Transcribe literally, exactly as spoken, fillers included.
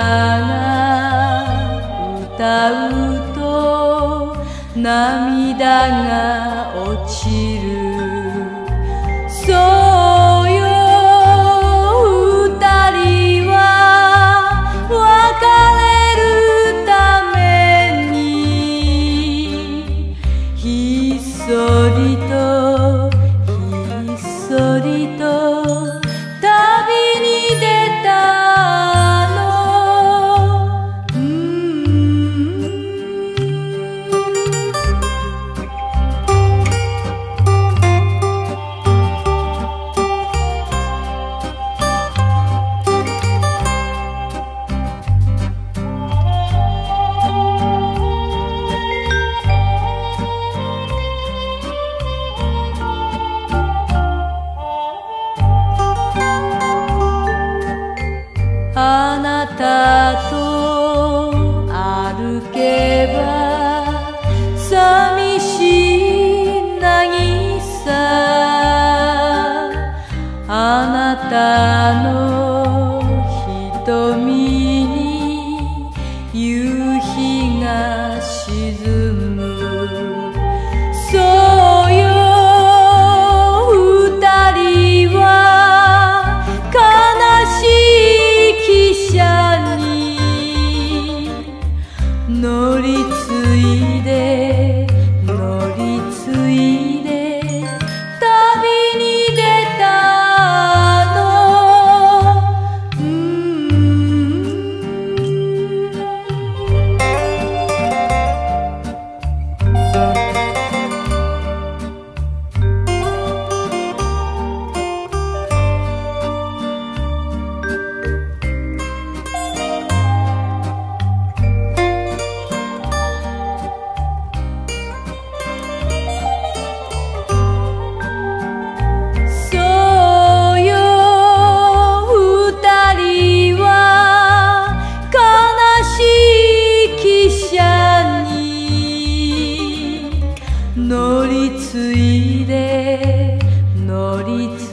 が歌うと涙が落ちる。そうよ二人は別れるためにひっそりとひっそりと旅に出たの。うーんあなたと歩けば寂しい渚、あなたの瞳に夕日が沈む。そうよ二人は悲しい汽車に乗り継いで乗り継いで旅に出たの。うーん乗り継いで乗り継いで